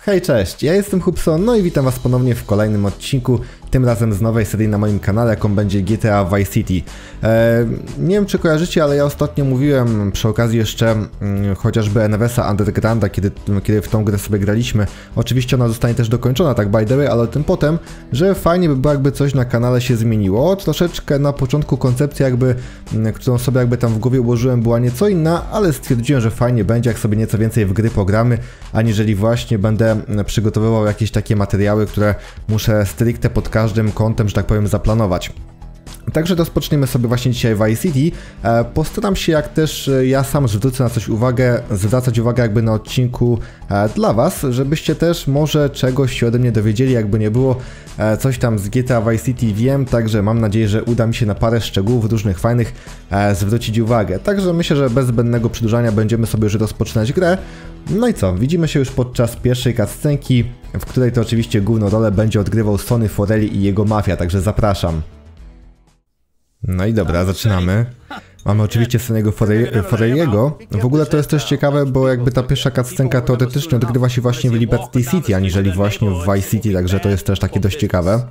Hej, cześć, ja jestem Hubson, no i witam was ponownie w kolejnym odcinku, tym razem z nowej serii na moim kanale, jaką będzie GTA Vice City. Nie wiem, czy kojarzycie, ale ja ostatnio mówiłem przy okazji jeszcze chociażby NWS-a Undergrounda, kiedy w tą grę sobie graliśmy. Oczywiście ona zostanie też dokończona, tak by the way, ale o tym potem, że fajnie by było, jakby coś na kanale się zmieniło. Troszeczkę na początku koncepcja którą sobie tam w głowie ułożyłem, była nieco inna, ale stwierdziłem, że fajnie będzie, jak sobie nieco więcej w gry pogramy, aniżeli właśnie będę przygotowywał jakieś takie materiały, które muszę stricte pod każdym kątem, że tak powiem, zaplanować. Także rozpoczniemy sobie właśnie dzisiaj Vice City. Postaram się, jak też ja sam zwrócę na coś uwagę, zwracać uwagę jakby na odcinku dla was, żebyście też może czegoś się ode mnie dowiedzieli, jakby nie było, coś tam z GTA Vice City wiem, także mam nadzieję, że uda mi się na parę szczegółów różnych fajnych zwrócić uwagę. Także myślę, że bez zbędnego przedłużania będziemy sobie już rozpoczynać grę. No i co, widzimy się już podczas pierwszej cutscenki, w której to oczywiście główną rolę będzie odgrywał Sonny Forelli i jego mafia, także zapraszam. No i dobra, zaczynamy. Mamy oczywiście Sonny'ego Forelliego. W ogóle to jest też ciekawe, bo jakby ta pierwsza cutscenka teoretycznie odgrywa się właśnie w Liberty City, aniżeli właśnie w Vice City, także to jest też takie dość ciekawe.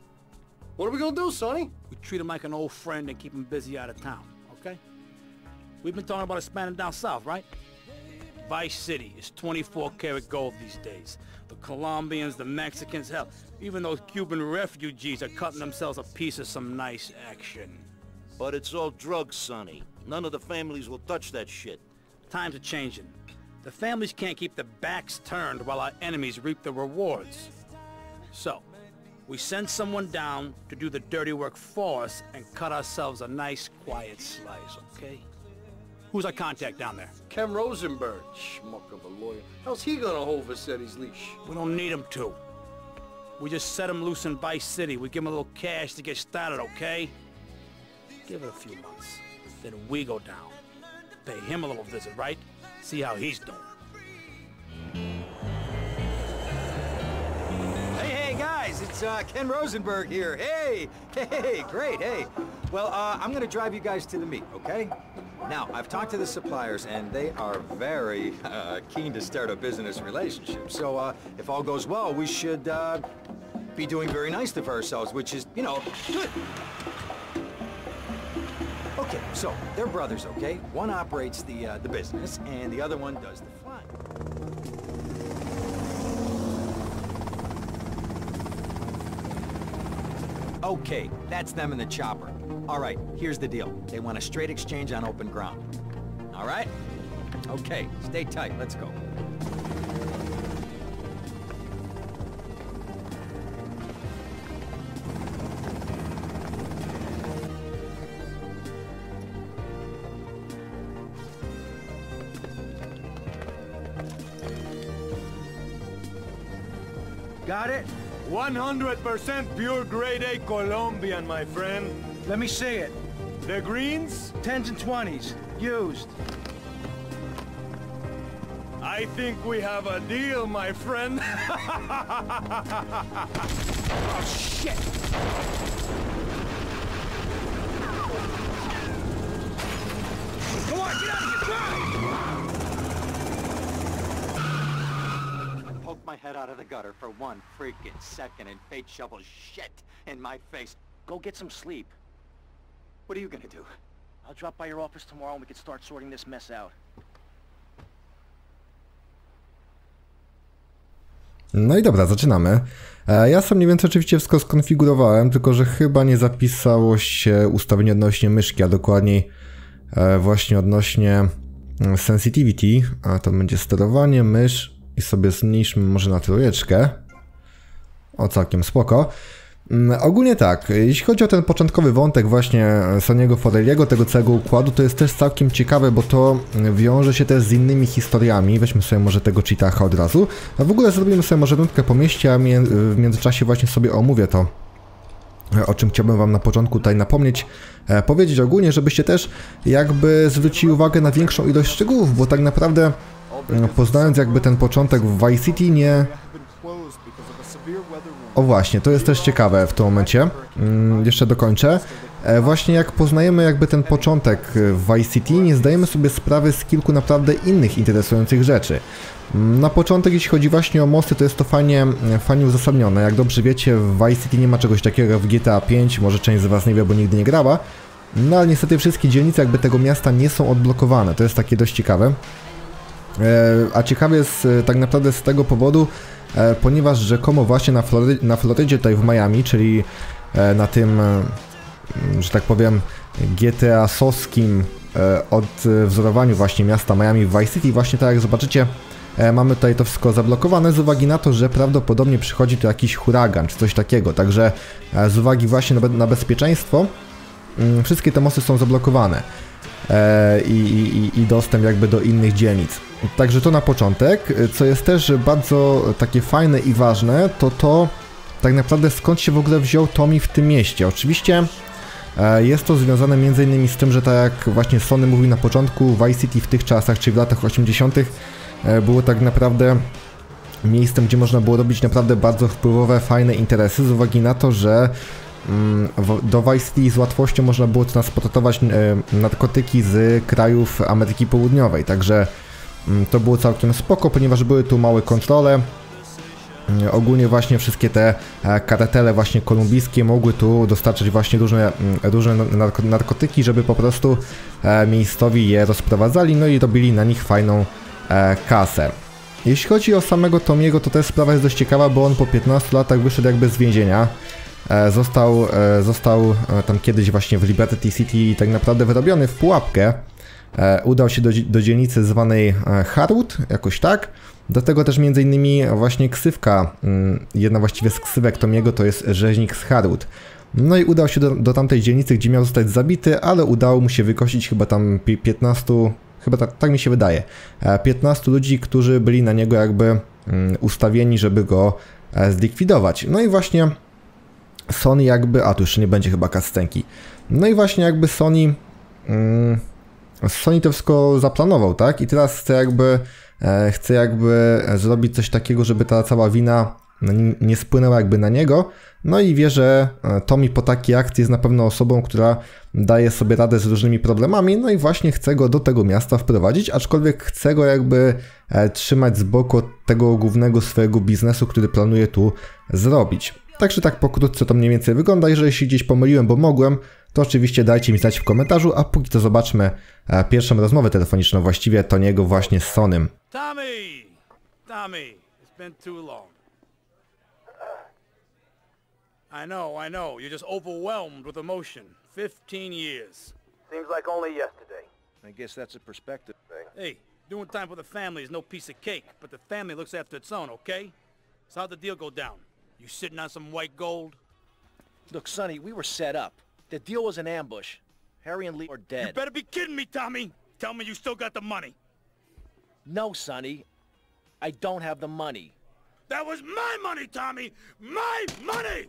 Vice City is 24 karat gold these days. The Colombians, the Mexicans, hell, even those Cuban refugees are cutting themselves a piece of some nice action. But it's all drugs, Sonny. None of the families will touch that shit. Times are changing. The families can't keep their backs turned while our enemies reap the rewards. So, we send someone down to do the dirty work for us and cut ourselves a nice, quiet slice, okay? Who's our contact down there? Ken Rosenberg, schmuck of a lawyer. How's he gonna hold Vassetti's leash? We don't need him to. We just set him loose in Vice City. We give him a little cash to get started, okay? Give it a few months. Then we go down. Pay him a little visit, right? See how he's doing. Hey guys, it's Ken Rosenberg here. Hey, great, hey. Well, I'm gonna drive you guys to the meet, okay? Now, I've talked to the suppliers, and they are very keen to start a business relationship. So, if all goes well, we should be doing very nicely for ourselves, which is, you know, good. Okay, so they're brothers, okay? One operates the business, and the other one does the flying. Okay, that's them in the chopper. All right, here's the deal. They want a straight exchange on open ground. All right? Okay, stay tight. Let's go. Got it? 100% pure grade A Colombian, my friend. Let me see it. The greens? 10s and 20s. Used. I think we have a deal, my friend. Oh, shit! Come on, get out of here, drive! Poke my head out of the gutter for one freaking second and fate shovels shit in my face. Go get some sleep. What are you gonna do? I'll drop by your office tomorrow and we can start sorting this mess out. No i dobra, zaczynamy. Ja sam mniej więcej oczywiście wszystko skonfigurowałem, tylko że chyba nie zapisało się ustawienie odnośnie myszki, a dokładniej właśnie odnośnie sensitivity. A to będzie sterowanie, mysz i sobie zmniejszmy może na trójeczkę. O, całkiem spoko. Ogólnie tak, jeśli chodzi o ten początkowy wątek właśnie Sonny'ego Forelliego, tego całego układu, to jest też całkiem ciekawe, bo to wiąże się też z innymi historiami. Weźmy sobie może tego cheatacha od razu. A w ogóle zrobimy sobie może rundkę po mieście, a w międzyczasie właśnie sobie omówię to, o czym chciałbym wam na początku tutaj napomnieć, powiedzieć ogólnie, żebyście też jakby zwrócili uwagę na większą ilość szczegółów, bo tak naprawdę poznając jakby ten początek w Vice City nie... O właśnie, to jest też ciekawe w tym momencie. Jeszcze dokończę. Właśnie jak poznajemy jakby ten początek w Vice City, nie zdajemy sobie sprawy z kilku naprawdę innych interesujących rzeczy. Na początek, jeśli chodzi właśnie o mosty, to jest to fajnie uzasadnione. Jak dobrze wiecie, w Vice City nie ma czegoś takiego w GTA 5, może część z was nie wie, bo nigdy nie grała. No ale niestety wszystkie dzielnice jakby tego miasta nie są odblokowane, to jest takie dość ciekawe. A ciekawe jest tak naprawdę z tego powodu, ponieważ rzekomo właśnie na Florydzie, tutaj w Miami, czyli na tym, że tak powiem, GTA-sowskim odwzorowaniu właśnie miasta Miami w Vice City, właśnie tak jak zobaczycie, mamy tutaj to wszystko zablokowane z uwagi na to, że prawdopodobnie przychodzi tu jakiś huragan czy coś takiego, także z uwagi właśnie na bezpieczeństwo wszystkie te mosty są zablokowane i dostęp jakby do innych dzielnic. Także to na początek, co jest też bardzo takie fajne i ważne, to tak naprawdę skąd się w ogóle wziął Tommy w tym mieście. Oczywiście jest to związane m.in. z tym, że tak jak właśnie Sony mówił na początku, Vice City w tych czasach, czyli w latach 80. było tak naprawdę miejscem, gdzie można było robić naprawdę bardzo wpływowe, fajne interesy z uwagi na to, że do Vice City z łatwością można było transportować narkotyki z krajów Ameryki Południowej, także to było całkiem spoko, ponieważ były tu małe kontrole. Ogólnie właśnie wszystkie te kartele właśnie kolumbijskie mogły tu dostarczyć właśnie różne narkotyki, żeby po prostu miejscowi je rozprowadzali, no i robili na nich fajną kasę. Jeśli chodzi o samego Tommy'ego, to też sprawa jest dość ciekawa, bo on po 15 latach wyszedł jakby z więzienia. Został tam kiedyś właśnie w Liberty City tak naprawdę wyrobiony w pułapkę. Udał się do dzielnicy zwanej Harwood, jakoś tak. Do tego też między innymi właśnie ksywka, jedna właściwie z ksywek Tommy'ego to jest rzeźnik z Harwood. No i udał się do tamtej dzielnicy, gdzie miał zostać zabity, ale udało mu się wykosić chyba tam 15, chyba tak mi się wydaje, 15 ludzi, którzy byli na niego jakby ustawieni, żeby go zlikwidować. No i właśnie Sony jakby, a tu jeszcze nie będzie chyba cutscenki. No i właśnie jakby Sony to wszystko zaplanował, tak? I teraz chce jakby zrobić coś takiego, żeby ta cała wina nie spłynęła jakby na niego. No i wie, że Tommy po takiej akcji jest na pewno osobą, która daje sobie radę z różnymi problemami, no i właśnie chce go do tego miasta wprowadzić, aczkolwiek chce go jakby trzymać z boku od tego głównego swojego biznesu, który planuje tu zrobić. Także tak pokrótce to mniej więcej wygląda. Jeżeli się gdzieś pomyliłem, bo mogłem, to oczywiście dajcie mi znać w komentarzu, a póki to zobaczmy pierwszą rozmowę telefoniczną właściwie Tony'ego właśnie z Sonym. Tommy, it's been too long. I know, you're just overwhelmed with emotion. 15 years. Seems like only yesterday. I guess that's a perspective thing. Hey, doing time for the family is no piece of cake, but the family looks after its own, okay? So how'd the deal go down? You sitting on some white gold? Look, Sonny, we were set up. The deal was an ambush. Harry and Lee are dead. You better be kidding me, Tommy! Tell me you still got the money. No, Sonny. I don't have the money. That was my money, Tommy! My money!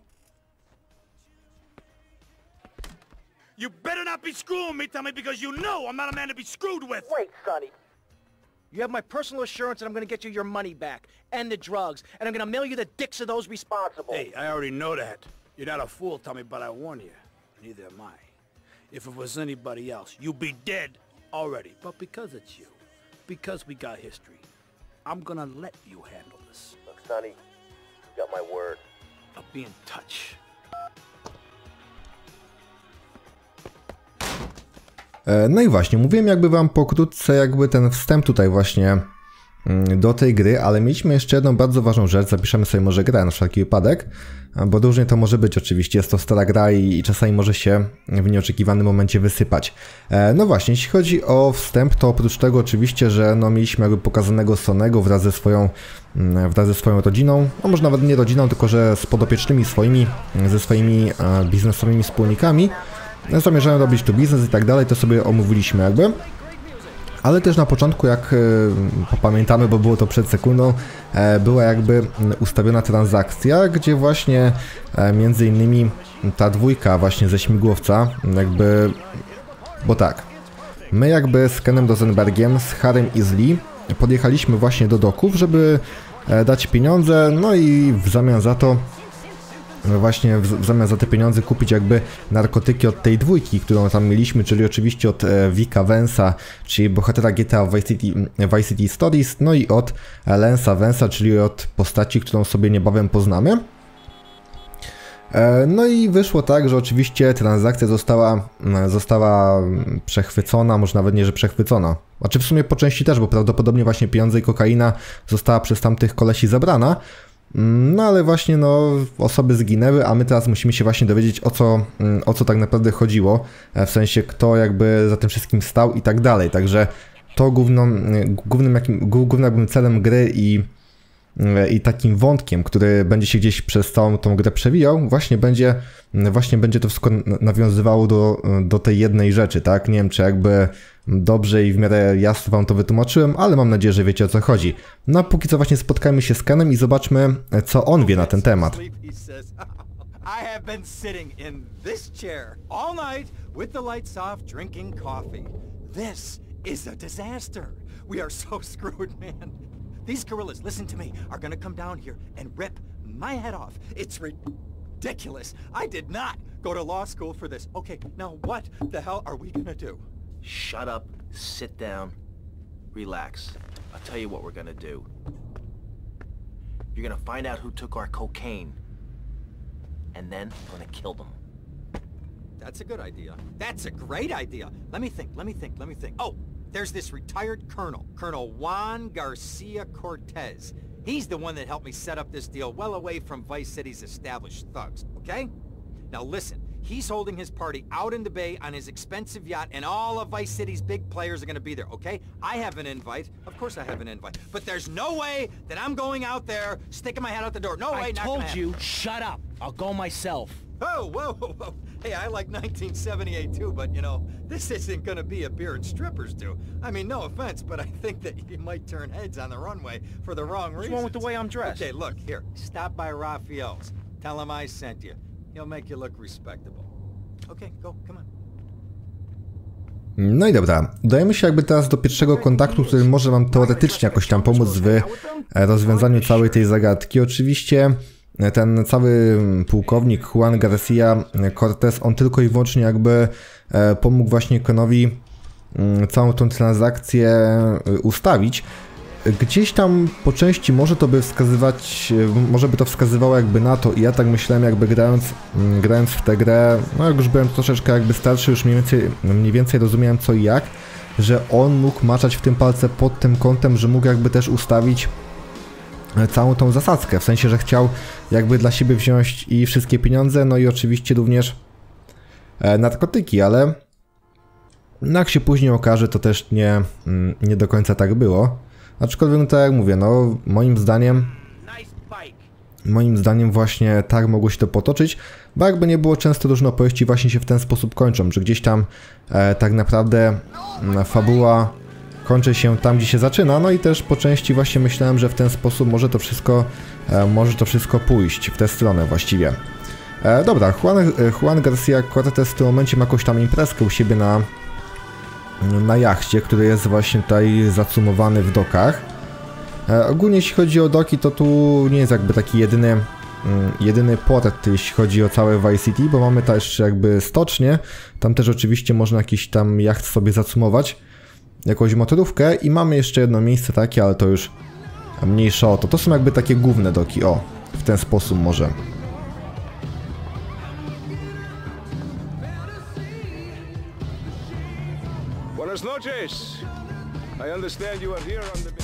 You better not be screwing me, Tommy, because you know I'm not a man to be screwed with! Wait, Sonny. You have my personal assurance that I'm gonna get you your money back, and the drugs, and I'm gonna mail you the dicks of those responsible. Hey, I already know that. You're not a fool, Tommy, but I warn you. Neither am I. If it was anybody else, you'd be dead already. But because it's you, because we got history, I'm gonna let you handle this. Look, Sonny, you got my word. I'll be in touch. No i właśnie, mówiłem jakby wam pokrótce jakby ten wstęp tutaj właśnie do tej gry, ale mieliśmy jeszcze jedną bardzo ważną rzecz, zapiszemy sobie może grę na wszelki wypadek, bo różnie to może być oczywiście, jest to stara gra i czasami może się w nieoczekiwanym momencie wysypać. No właśnie, jeśli chodzi o wstęp, to oprócz tego oczywiście, że no mieliśmy jakby pokazanego Sonego wraz ze swoją rodziną, no może nawet nie rodziną, tylko że z podopiecznymi swoimi, ze swoimi biznesowymi wspólnikami, zamierzają robić tu biznes i tak dalej, to sobie omówiliśmy jakby. Ale też na początku, jak pamiętamy, bo było to przed sekundą, była jakby ustawiona transakcja, gdzie właśnie między innymi ta dwójka właśnie ze śmigłowca, jakby, bo tak, my jakby z Kenem Rosenbergiem, z Harrym i z Lee podjechaliśmy właśnie do doków, żeby dać pieniądze, no i w zamian za to właśnie w zamian za te pieniądze kupić jakby narkotyki od tej dwójki, którą tam mieliśmy, czyli oczywiście od Vicka Vance'a, czyli bohatera GTA Vice City Stories, no i od Lance'a Vance'a, czyli od postaci, którą sobie niebawem poznamy. No i wyszło tak, że oczywiście transakcja została przechwycona, może nawet nie, że przechwycona. Znaczy w sumie po części też, bo prawdopodobnie właśnie pieniądze i kokaina została przez tamtych kolesi zabrana. No ale właśnie no osoby zginęły, a my teraz musimy się właśnie dowiedzieć o co tak naprawdę chodziło. W sensie kto jakby za tym wszystkim stał i tak dalej. Także to głównym celem gry i takim wątkiem, który będzie się gdzieś przez całą tą grę przewijał, właśnie będzie to wszystko nawiązywało do tej jednej rzeczy, tak? Nie wiem, czy jakby dobrze i w miarę jasno wam to wytłumaczyłem, ale mam nadzieję, że wiecie, o co chodzi. No a póki co właśnie spotkajmy się z Kenem i zobaczmy, co on wie na ten temat. I have been sitting in this chair all night with the lights off, drinking coffee. This is a disaster. We are so screwed, man. These gorillas, listen to me, are gonna come down here and rip my head off. It's ridiculous. I did not go to law school for this. Okay, now what the hell are we gonna do? Shut up, sit down, relax. I'll tell you what we're gonna do. You're gonna find out who took our cocaine. And then we're gonna kill them. That's a good idea. That's a great idea. Let me think. Oh, there's this retired colonel, Colonel Juan Garcia Cortez. He's the one that helped me set up this deal well away from Vice City's established thugs, okay? Now listen, he's holding his party out in the bay on his expensive yacht, and all of Vice City's big players are gonna be there, okay? I have an invite. Of course I have an invite. But there's no way that I'm going out there, sticking my head out the door. No way, I not told gonna you, happen. shut up. I'll go myself. Oh, whoa. Hey, I like 1978 too, but you know, this isn't gonna be a beer and strippers do. I mean, no offense, but I think that you might turn heads on the runway for the wrong reasons. What's wrong with the way I'm dressed? Okay, look, here, stop by Raphael's. Tell him I sent you. He'll make you look respectable. Okay, go, come on. No i dobra, udajemy się jakby teraz do pierwszego kontaktu, który może nam teoretycznie jakoś tam pomóc w rozwiązaniu całej tej zagadki. Oczywiście ten cały pułkownik Juan Garcia Cortez, on tylko i wyłącznie jakby pomógł właśnie Kenowi całą tą transakcję ustawić. Gdzieś tam po części może by to wskazywało jakby na to i ja tak myślałem jakby grając w tę grę, no jak już byłem troszeczkę jakby starszy, już mniej więcej rozumiałem co i jak, że on mógł maczać w tym palce pod tym kątem, że mógł jakby też ustawić całą tą zasadzkę, w sensie, że chciał jakby dla siebie wziąć i wszystkie pieniądze, no i oczywiście również narkotyki, ale jak się później okaże, to też nie do końca tak było. Aczkolwiek, no tak jak mówię, no moim zdaniem właśnie tak mogło się to potoczyć, bo jakby nie było, często różne opowieści właśnie się w ten sposób kończą, że gdzieś tam tak naprawdę fabuła kończy się tam, gdzie się zaczyna, no i też po części właśnie myślałem, że w ten sposób może to wszystko pójść w tę stronę właściwie. Dobra, Juan Garcia Cortez w tym momencie ma jakąś tam imprezkę u siebie na jachcie, który jest właśnie tutaj zacumowany w dokach. Ogólnie jeśli chodzi o doki, to tu nie jest jakby taki jedyny port, jeśli chodzi o całe Vice City, bo mamy też jakby stocznię, tam też oczywiście można jakiś tam jacht sobie zacumować, jakąś motorówkę i mamy jeszcze jedno miejsce takie, ale to już mniejsze o to. To są jakby takie główne doki, o, w ten sposób może. Buenas noches. I understand you are here on the...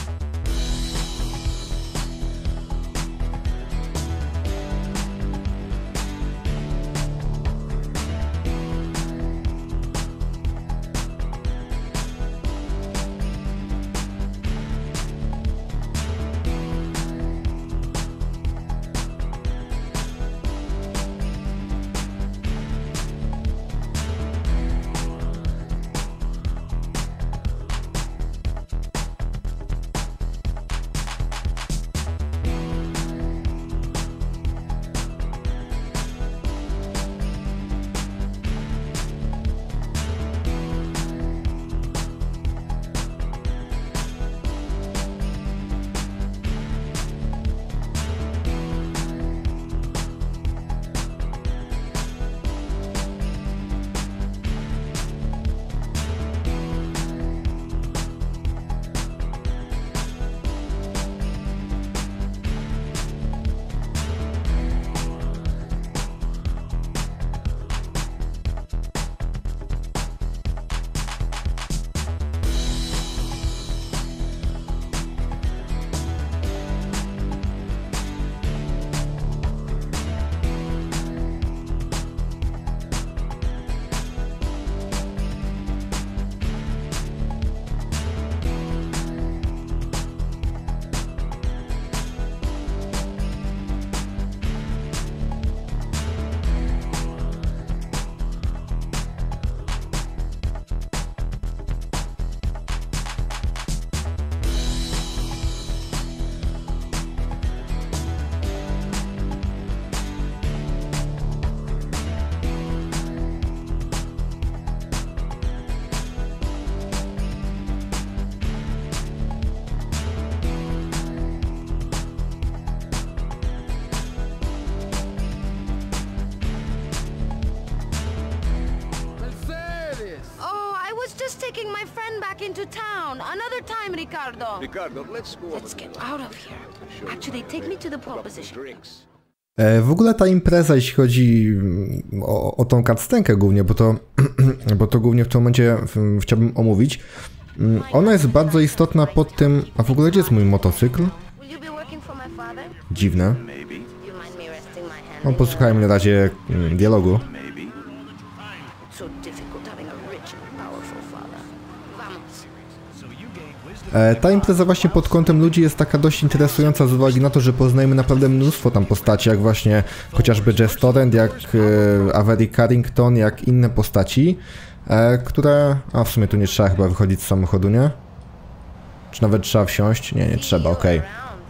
back into town. Another time, Ricardo. Ricardo, let's go over Let's to get the out of here. Actually, take me to the pole position. drinks. W ogóle ta impreza, jeśli chodzi o tą cutscenkę głównie, bo to głównie w tym momencie chciałbym omówić, ona jest bardzo istotna pod tym, a w ogóle gdzie jest mój motocykl? Will you be working for my father? Dziwne. You mind me resting my hand? No, posłuchajmy na razie dialogu. So difficult having a rich and powerful father. Vamos. Ta impreza właśnie pod kątem ludzi jest taka dość interesująca z uwagi na to, że poznajemy naprawdę mnóstwo tam postaci, jak właśnie chociażby Jess Torrent, jak Avery Carrington, jak inne postaci, które... A w sumie tu nie trzeba chyba wychodzić z samochodu, nie? Czy nawet trzeba wsiąść? Nie trzeba, okej.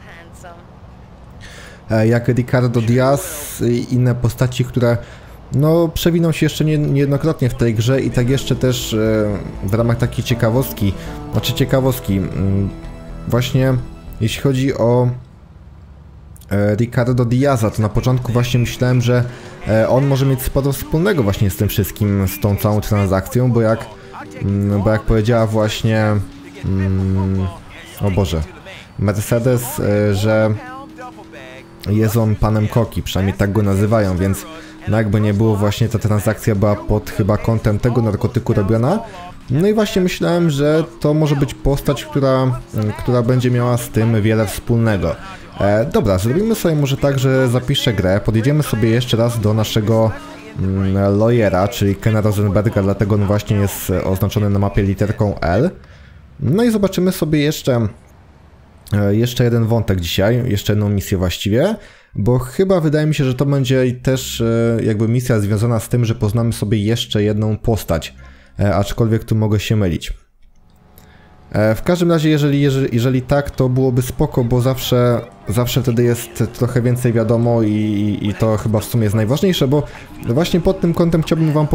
Jak Ricardo Diaz i inne postaci, które no przewiną się jeszcze niejednokrotnie w tej grze i tak jeszcze też w ramach takiej ciekawostki, właśnie jeśli chodzi o Ricardo Diaza, to na początku właśnie myślałem, że on może mieć sporo wspólnego właśnie z tym wszystkim, z tą całą transakcją, bo jak powiedziała właśnie o Boże, Mercedes, że jest on panem Koki, przynajmniej tak go nazywają, więc no jakby nie było, właśnie ta transakcja była pod chyba kątem tego narkotyku robiona. No i właśnie myślałem, że to może być postać, która będzie miała z tym wiele wspólnego. Dobra, zrobimy sobie może tak, że zapiszę grę, podjedziemy sobie jeszcze raz do naszego lawyera, czyli Kena Rosenberga, dlatego on właśnie jest oznaczony na mapie literką L. No i zobaczymy sobie jeszcze jeden wątek dzisiaj, jeszcze jedną misję właściwie, bo chyba wydaje mi się, że to będzie też jakby misja związana z tym, że poznamy sobie jeszcze jedną postać, aczkolwiek tu mogę się mylić. W każdym razie, jeżeli tak, to byłoby spoko, bo zawsze wtedy jest trochę więcej wiadomo i to chyba w sumie jest najważniejsze, bo właśnie pod tym kątem chciałbym wam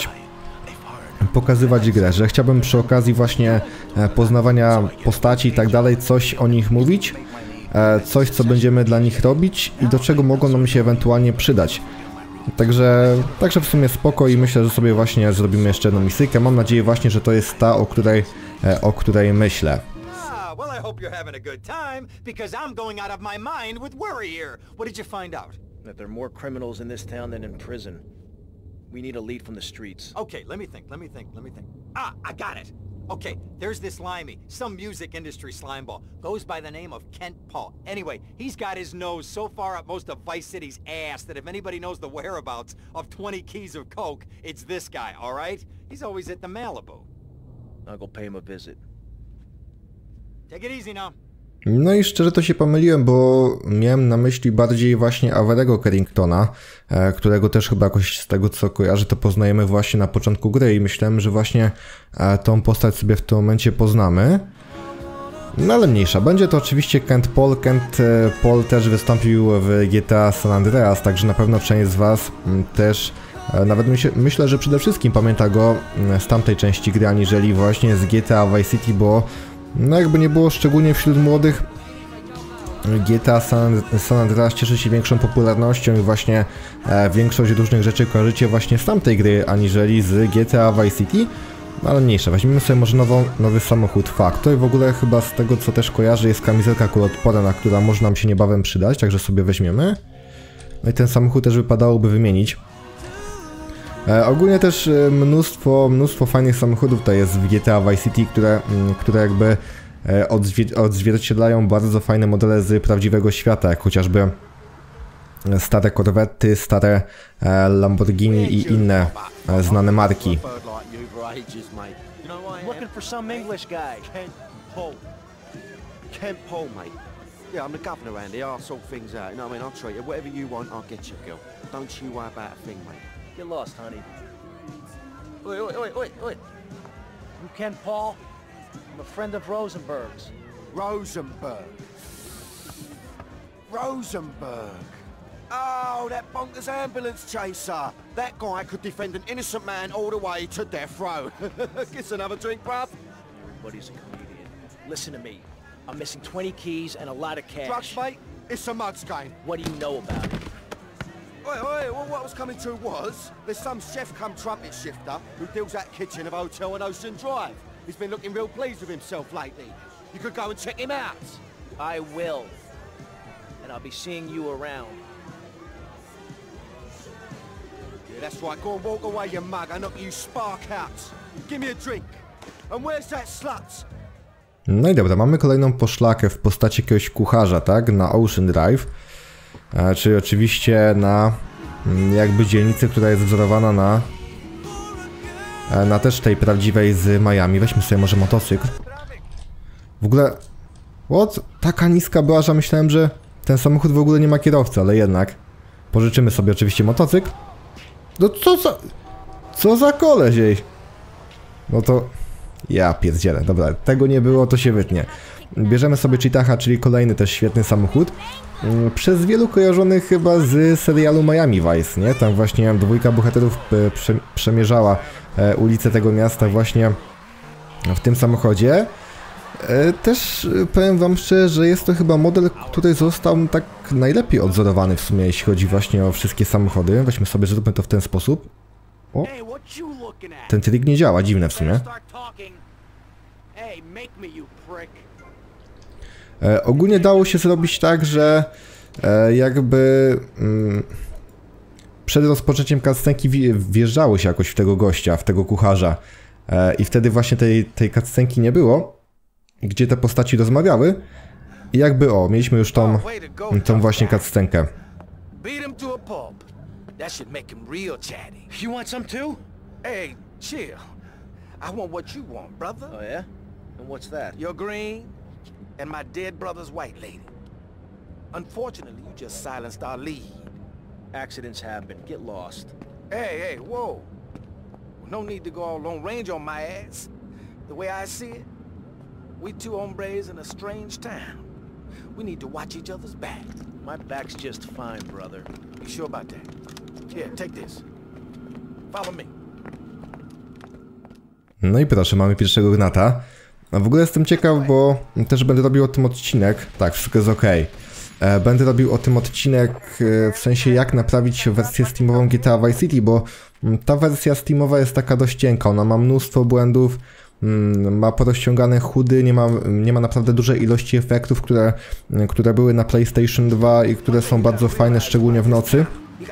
pokazywać grę, że chciałbym przy okazji właśnie poznawania postaci i tak dalej, coś o nich mówić, coś co będziemy dla nich robić i do czego mogą nam się ewentualnie przydać. Także w sumie spoko i myślę, że sobie właśnie zrobimy jeszcze jedną misyjkę. Mam nadzieję właśnie, że to jest ta, o której myślę. Well, I hope you're having a good time, because I'm going out of my mind with worry here. What did you find out? That there are more criminals in this town than in prison. We need a lead from the streets. Okay, let me think. Ah, I got it. Okay, there's this limey, some music industry slimeball. Goes by the name of Kent Paul. Anyway, he's got his nose so far up most of Vice City's ass that if anybody knows the whereabouts of 20 keys of coke, it's this guy, all right? He's always at the Malibu. I'll go pay him a visit. Take it easy now. No i szczerze to się pomyliłem, bo miałem na myśli bardziej właśnie Avery'ego Carringtona, którego też chyba jakoś z tego co kojarzę to poznajemy właśnie na początku gry i myślałem, że właśnie tą postać sobie w tym momencie poznamy. No ale mniejsza. Będzie to oczywiście Kent Paul. Kent Paul też wystąpił w GTA San Andreas, także na pewno część z was też nawet myślę, że przede wszystkim pamięta go z tamtej części gry, aniżeli właśnie z GTA Vice City, bo no jakby nie było, szczególnie wśród młodych, GTA San Andreas cieszy się większą popularnością i właśnie większość różnych rzeczy kojarzycie właśnie z tamtej gry, aniżeli z GTA Vice City. No ale mniejsza, weźmiemy sobie może nowy samochód Factor. W ogóle chyba z tego co też kojarzę jest kamizelka kuloodporna, która może nam się niebawem przydać, także sobie weźmiemy. No i ten samochód też wypadałoby wymienić. Ogólnie też mnóstwo fajnych samochodów tutaj jest w GTA Vice City, które jakby odzwierciedlają bardzo fajne modele z prawdziwego świata, jak chociażby stare Corvetty, stare Lamborghini i inne znane marki. Looking for some English guy. Kent Paul, mate. Yeah, I'm the governor around here. I'll sort things out. You know what I mean? I'll treat you. Whatever you want, I'll get you, girl. Don't you worry about a thing, mate. Get lost, honey. Oi. You Ken Paul? I'm a friend of Rosenberg's. Rosenberg. Oh, that bonkers ambulance chaser. That guy could defend an innocent man all the way to death row. Gets another drink, bruv? Everybody's a comedian. Listen to me. I'm missing 20 keys and a lot of cash. Drugs, mate? It's a mud's game. What do you know about it? Oi, well, what I was coming to was, there's some chef come trumpet shifter who deals that kitchen of a hotel on Ocean Drive. He's been looking real pleased with himself lately. You could go and check him out. I will. And I'll be seeing you around. Yeah, that's right. Go and walk away, you mug. I knock you spark out. Give me a drink. And where's that slut? No i dobra, mamy kolejną poszlakę w postaci jakiegoś kucharza, tak? Na Ocean Drive. Czyli oczywiście na jakby dzielnicy, która jest wzorowana na też tej prawdziwej z Miami. Weźmy sobie może motocykl. W ogóle... What? Taka niska była, że myślałem, że ten samochód w ogóle nie ma kierowcy, ale jednak. Pożyczymy sobie oczywiście motocykl. No co za koleś jej? No to... Ja pierdzielę, dobra, tego nie było, to się wytnie. Bierzemy sobie Cheetaha, czyli kolejny też świetny samochód. Przez wielu kojarzony chyba z serialu Miami Vice, nie? Tam właśnie dwójka bohaterów przemierzała ulice tego miasta właśnie w tym samochodzie. Też powiem wam szczerze, że jest to chyba model, który został tak najlepiej odzorowany w sumie, jeśli chodzi właśnie o wszystkie samochody. Weźmy sobie, zróbmy to w ten sposób. O, ten trik nie działa, dziwne w sumie. Ogólnie dało się zrobić tak, że jakby przed rozpoczęciem cutscenki wjeżdżało się jakoś w tego gościa, w tego kucharza i wtedy właśnie tej cutscenki nie było, gdzie te postaci rozmawiały i jakby mieliśmy już tą właśnie cutscenkę. That should make him real chatty. You want some too? Hey, chill. I want what you want, brother. Oh yeah? And what's that? Your green and my dead brother's white lady. Unfortunately, you just silenced our lead. Accidents happen. Get lost. Hey, whoa. No need to go all Lone Ranger on my ass. The way I see it, we two hombres in a strange town. We need to watch each other's back. My back's just fine, brother. You sure about that? Here, take this. Follow me. No i proszę, mamy pierwszego gnata. A w ogóle jestem ciekaw, bo też będę robił o tym odcinek. Tak, wszystko jest ok. Będę robił o tym odcinek w sensie jak naprawić wersję Steamową GTA Vice City, bo ta wersja Steamowa jest taka dość cienka. Ona ma mnóstwo błędów, ma porozciągane HUDy, nie ma naprawdę dużej ilości efektów, które były na PlayStation 2 i które są bardzo fajne, szczególnie w nocy.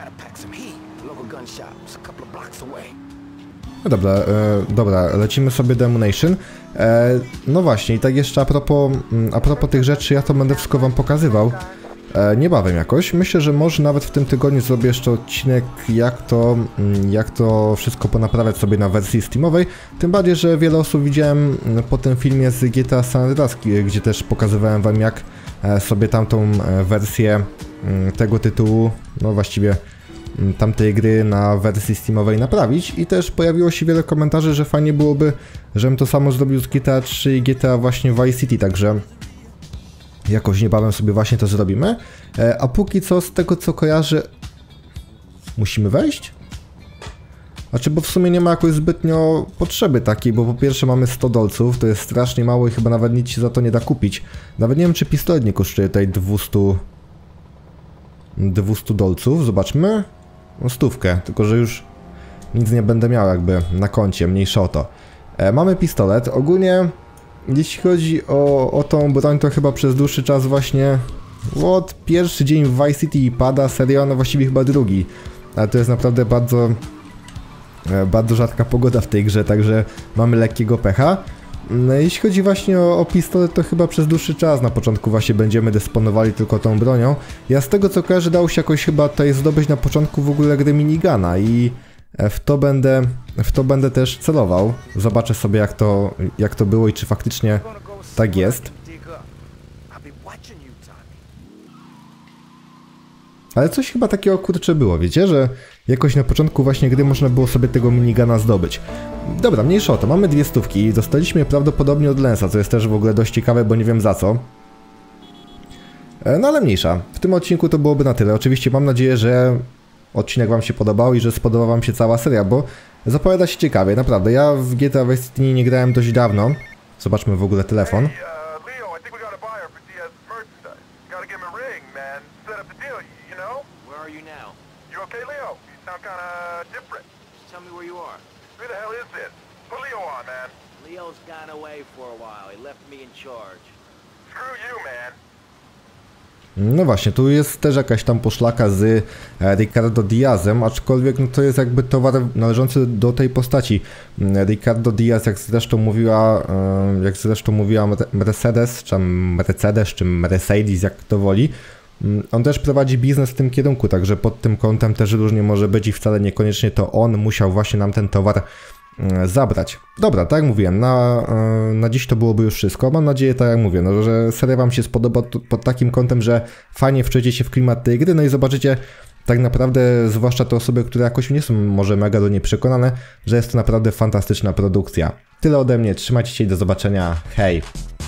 No dobra, lecimy sobie Demonation. No właśnie, i tak jeszcze a propos tych rzeczy, ja to będę wszystko wam pokazywał niebawem jakoś. Myślę, że może nawet w tym tygodniu zrobię jeszcze odcinek, jak to wszystko ponaprawiać sobie na wersji Steamowej. Tym bardziej, że wiele osób widziałem po tym filmie z GTA San Andreas, gdzie też pokazywałem wam, jak sobie tamtą wersję tego tytułu, no właściwie tamtej gry na wersji Steamowej naprawić i też pojawiło się wiele komentarzy, że fajnie byłoby, żebym to samo zrobił z GTA 3 i GTA właśnie Vice City, także jakoś niebawem sobie właśnie to zrobimy. A póki co, z tego co kojarzę, musimy wejść? Znaczy, bo w sumie nie ma jakoś zbytnio potrzeby takiej, bo po pierwsze mamy 100 dolców, to jest strasznie mało i chyba nawet nic się za to nie da kupić. Nawet nie wiem, czy pistolet nie kosztuje tutaj 200 dolców, zobaczmy. No 100, tylko że już nic nie będę miał jakby na koncie, mniejsza o to. Mamy pistolet, ogólnie jeśli chodzi o tą broń, to chyba przez dłuższy czas właśnie pierwszy dzień w Vice City pada, serio, no właściwie chyba drugi. Ale to jest naprawdę bardzo rzadka pogoda w tej grze, także mamy lekkiego pecha. No, jeśli chodzi właśnie o pistolet, to chyba przez dłuższy czas na początku właśnie będziemy dysponowali tylko tą bronią. Ja z tego co kojarzę, dało się jakoś chyba tutaj zdobyć na początku w ogóle gry minigana i w to będę też celował. Zobaczę sobie jak to było i czy faktycznie tak jest. Ale coś chyba takiego kurczę było, wiecie, że jakoś na początku właśnie gry można było sobie tego minigana zdobyć. Dobra, mniejsza o to, mamy 2 stówki i dostaliśmy je prawdopodobnie od Lensa, co jest też w ogóle dość ciekawe, bo nie wiem za co. No ale mniejsza, w tym odcinku to byłoby na tyle. Oczywiście mam nadzieję, że odcinek wam się podobał i że spodobała wam się cała seria, bo zapowiada się ciekawie, naprawdę. Ja w GTA Vice City nie grałem dość dawno. Zobaczmy w ogóle telefon. Leo's gone away for a while. He left me in charge. Screw you, man. No właśnie, tu jest też jakaś tam poszlaka z Ricardo Diazem, aczkolwiek no to jest jakby towar należący do tej postaci. Ricardo Diaz, jak zresztą mówiła Mercedes, czy Mercedes, jak to woli, on też prowadzi biznes w tym kierunku, także pod tym kątem też różnie może być i wcale niekoniecznie to on musiał właśnie nam ten towar zabrać. Dobra, tak jak mówiłem, na dziś to byłoby już wszystko. Mam nadzieję, tak jak mówię, no, że seria wam się spodoba pod takim kątem, że fajnie wczujecie się w klimat tej gry, no i zobaczycie tak naprawdę, zwłaszcza te osoby, które jakoś nie są może mega do niej przekonane, że jest to naprawdę fantastyczna produkcja. Tyle ode mnie, trzymajcie się i do zobaczenia, hej!